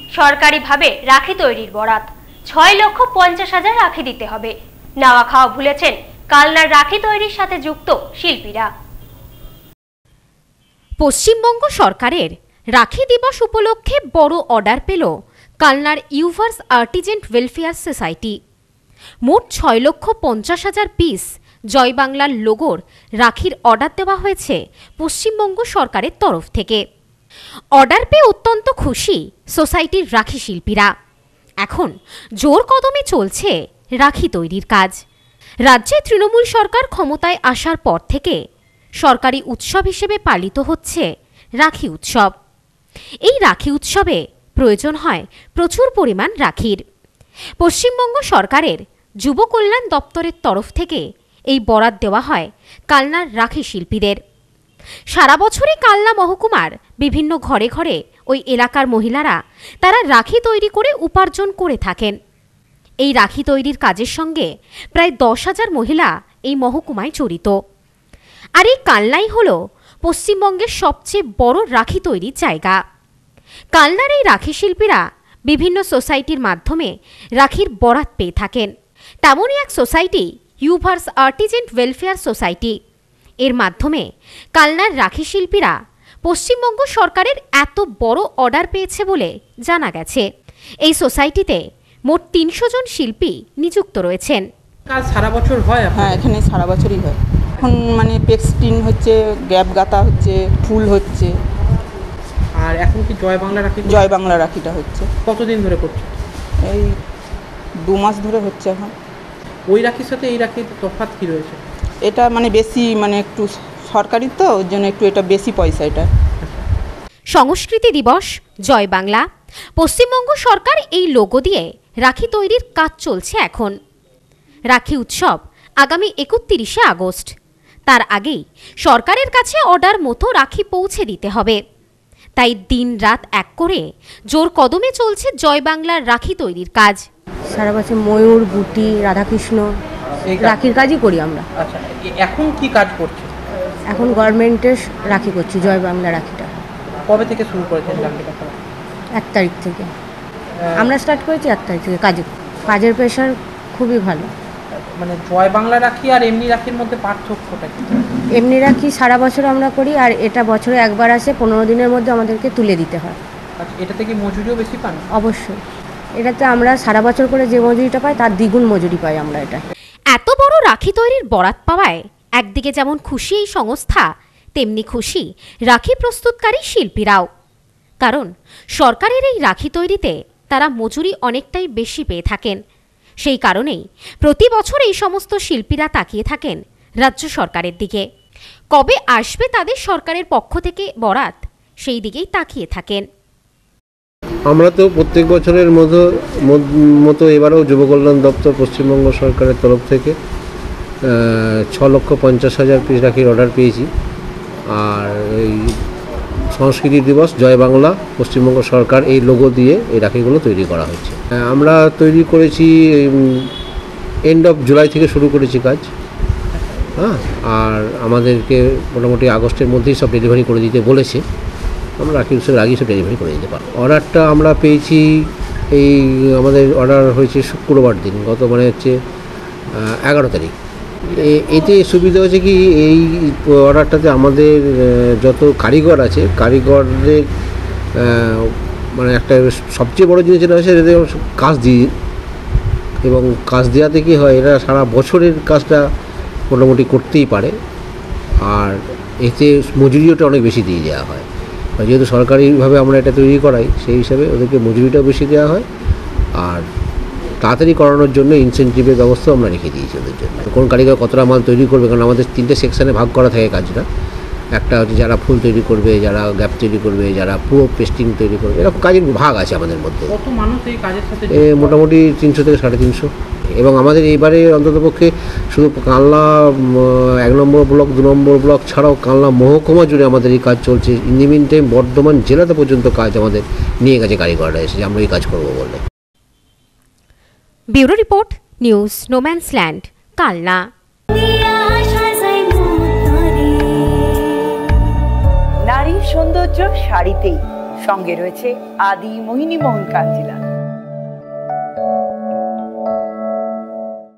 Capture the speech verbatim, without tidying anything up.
সরকারিভাবে রাখি তৈরির বরাত। ছয় লক্ষ পঞ্চাশ হাজার রাখি দিতে হবে। নাওয়া খাওয়া ভুলেছেন কালনার রাখি তৈরির সাথে যুক্ত শিল্পীরা। পশ্চিমবঙ্গ সরকারের রাখি দিবস উপলক্ষে বড় অর্ডার পেল কালনার ইউভার্স আর্টিজেন্ট ওয়েলফেয়ার সোসাইটি। মোট ছয় লক্ষ পঞ্চাশ হাজার পিস জয় বাংলার লোগোর রাখির অর্ডার দেওয়া হয়েছে পশ্চিমবঙ্গ সরকারের তরফ থেকে। অর্ডার পেয়ে অত্যন্ত খুশি সোসাইটির রাখি শিল্পীরা। এখন জোর কদমে চলছে রাখি তৈরির কাজ। রাজ্যে তৃণমূল সরকার ক্ষমতায় আসার পর থেকে সরকারি উৎসব হিসেবে পালিত হচ্ছে রাখি উৎসব। এই রাখি উৎসবে প্রয়োজন হয় প্রচুর পরিমাণ রাখির। পশ্চিমবঙ্গ সরকারের যুব কল্যাণ দপ্তরের তরফ থেকে এই বরাত দেওয়া হয় কালনার রাখি শিল্পীদের। সারা বছরই কালনা মহকুমার বিভিন্ন ঘরে ঘরে ওই এলাকার মহিলারা তারা রাখি তৈরি করে উপার্জন করে থাকেন। এই রাখি তৈরির কাজের সঙ্গে প্রায় দশ হাজার মহিলা এই মহকুমায় জড়িত। আর এই কালনাই হল পশ্চিমবঙ্গের সবচেয়ে বড় রাখি তৈরির জায়গা। কালনার এই রাখি শিল্পীরা বিভিন্ন সোসাইটির মাধ্যমে রাখির বরাত পেয়ে থাকেন। তেমনই এক সোসাইটি ইউভার্স আর্টিজেন্ট ওয়েলফেয়ার সোসাইটি। এর মাধ্যমে কালনার রাখি শিল্পীরা পশ্চিমবঙ্গ সরকারের এত বড় অর্ডার পেয়েছে বলে জানা গেছে। এই সোসাইটিতে মোট তিনশো জন শিল্পী নিযুক্ত রয়েছেন। কাজ সারা বছর হয়? হ্যাঁ, এখানে সারা বছরই হয়। এখন মানে পেক্সটিন হচ্ছে, গ্যাপ গাঁথা হচ্ছে, ফুল হচ্ছে। আর এখন কি জয় বাংলা রাখি? জয় বাংলা রাখিটা হচ্ছে। কতদিন ধরে করছে? এই দু মাস ধরে হচ্ছে এখন। ওই রাখির সাথে এই রাখির তফাৎ কি রয়েছে? এটা মানে বেশি, মানে একটু সরকারি তো, ওর জন্য একটু এটা বেশি পয়সা। এটা সংস্কৃতি দিবস, জয় বাংলা, পশ্চিমবঙ্গ সরকার এই লোগো দিয়ে রাখি তৈরির কাজ চলছে এখন। রাখি উৎসব আগামী একত্রিশে আগস্ট। তার আগেই সরকারের কাছে অর্ডার মতো রাখি পৌঁছে দিতে হবে। তাই দিন রাত এক করে জোর কদমে চলছে জয় বাংলার রাখি তৈরির কাজ। সারা বছর ময়ূর, বুটি, রাধাকৃষ্ণ রাখির কাজই করি আমরা। আচ্ছা, এখন কি কাজ করছে? এখন গভর্নমেন্টের রাখি করছি, জয় বাংলা রাখিটা। কবে থেকে শুরু করেছেন রাখিটা? এক তারিখ থেকে আমরা স্টার্ট করেছি। এক তারিখ থেকে কাজের কাজের প্রেশার খুবই ভালো। মানে জয় বাংলা রাখি আর এমনি রাখির মধ্যে পার্থক্যটা কি? এমনি রাখি সারা বছর আমরা করি, আর এটা বছরে একবার আসে, পনেরো দিনের মধ্যে আমাদেরকে তুলে দিতে হয়। আচ্ছা, এটাতে কি মজুরিও বেশি পান? অবশ্যই, এটাতে আমরা সারা বছর করে যে মজুরিটা পাই তার দ্বিগুণ মজুরি পাই আমরা। এটা এত বড় রাখি তৈরির বরাত পাওয়ায় একদিকে যেমন খুশি এই সংস্থা, তেমনি খুশি রাখি প্রস্তুতকারী শিল্পীরাও। কারণ সরকারের এই রাখি তৈরিতে তারা মজুরি অনেকটাই বেশি পেয়ে থাকেন। সেই কারণেই প্রতি বছর এই সমস্ত শিল্পীরা তাকিয়ে থাকেন রাজ্য সরকারের দিকে। কবে আসবে তাদের সরকারের পক্ষ থেকে বরাত, সেই দিকেই তাকিয়ে থাকেন। আমরা তো প্রত্যেক বছরের মতো মতো এবারেও যুব কল্যাণ দপ্তর পশ্চিমবঙ্গ সরকারের তরফ থেকে ছ লক্ষ পঞ্চাশ হাজার পিস রাখির অর্ডার পেয়েছি। আর এই সংস্কৃতি দিবস, জয় বাংলা, পশ্চিমবঙ্গ সরকার এই লোগো দিয়ে এই রাখিগুলো তৈরি করা হয়েছে। আমরা তৈরি করেছি এন্ড অফ জুলাই থেকে শুরু করেছি কাজ। হ্যাঁ, আর আমাদেরকে মোটামুটি আগস্টের মধ্যেই সব ডেলিভারি করে দিতে বলেছে। আমরা রাখি উৎসবের আগেই সব ডেলিভারি করে দিতে পারবো। অর্ডারটা আমরা পেয়েছি, এই আমাদের অর্ডার হয়েছে শুক্রবার দিন, গত মানে হচ্ছে এগারো তারিখ। এতে সুবিধা হয়েছে কি, এই অর্ডারটাতে আমাদের যত কারিগর আছে, কারিগরদের মানে একটা সবচেয়ে বড় জিনিস যেটা হয়েছে, এতে কাজ দিই এবং কাজ দেওয়াতে কী হয়, এরা সারা বছরের কাজটা মোটামুটি করতেই পারে। আর এতে মজুরিটা অনেক বেশি দিয়ে দেওয়া হয়। যেহেতু সরকারিভাবে আমরা এটা তৈরি করাই, সেই হিসাবে ওদেরকে মজুরিটাও বেশি দেওয়া হয়। আর তাড়াতাড়ি করানোর জন্য ইনসেন্টিভের ব্যবস্থাও আমরা রেখে দিয়েছি ওদের জন্য। কোন কারিগর কতটা মাল তৈরি করবে, কারণ আমাদের তিনটে সেকশানে ভাগ করা থাকে কাজটা। একটা হচ্ছে যারা ফুল তৈরি করবে, যারা গ্যাপ তৈরি করবে, যারা পুরো পেস্টিং তৈরি করবে, এরকম কাজের ভাগ আছে আমাদের মধ্যে। কত মানুষ এই কাজের সাথে? মোটামুটি তিনশো থেকে সাড়ে তিনশো। এবং আমাদের এইবারে অন্ততপক্ষে শুধু কালনা এক নম্বর ব্লক, দু নম্বর ব্লক ছাড়াও কালনা মহকুমা জুড়ে আমাদের এই কাজ চলছে। In the mean time Bardhaman জেলাতে পর্যন্ত কাজ আমাদের নিয়ে গেছে কারিগররা এসে, যে আমরা এই কাজ করবো বলে। Bureau report, news no man's land, Kalna. নারীর সৌন্দর্য শাড়িতেই, সঙ্গে রয়েছে আদি মোহিনী মোহন কাঞ্জিলাল।